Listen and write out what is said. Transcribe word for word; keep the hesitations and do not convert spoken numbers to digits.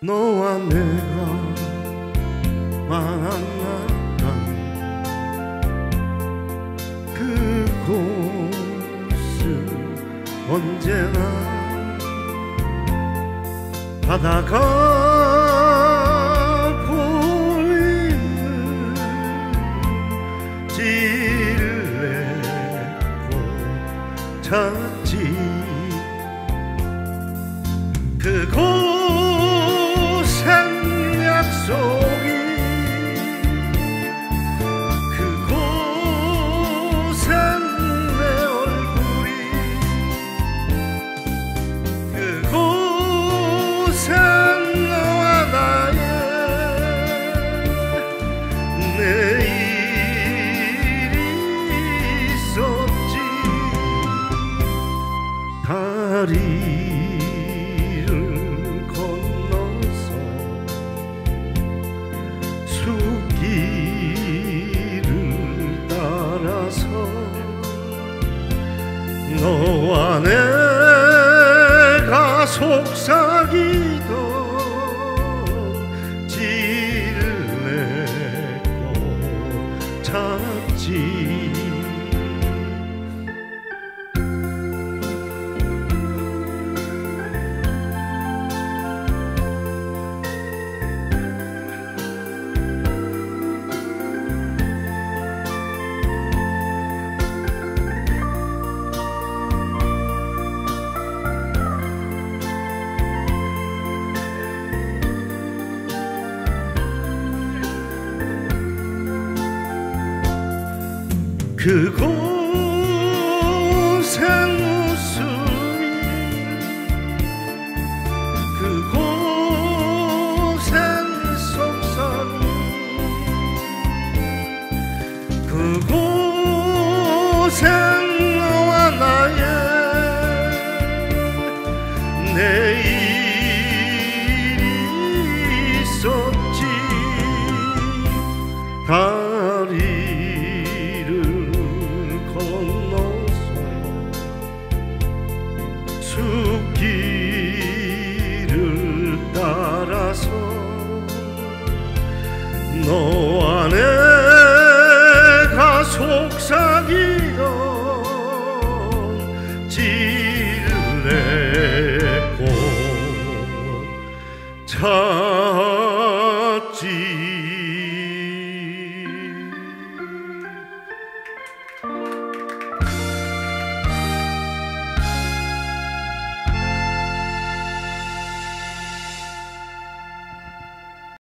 너와 내가 만났던 그곳은 언제나 바다가 보이는 찔레꽃 찾지. 그곳엔 약속이, 그곳엔 내 얼굴이, 그곳엔 너와 나의 내일이 있었지. 다리 숲길을 따라서 너와 내가 속삭이던 찔레꽃 찾지. 그곳엔 웃음이, 그곳엔 속삭임, 그곳엔 너와 나의 내일이 있었지. 다리를 건너서 숲길을 따라서 너와 내가 속삭이던 찔레꽃 찾지.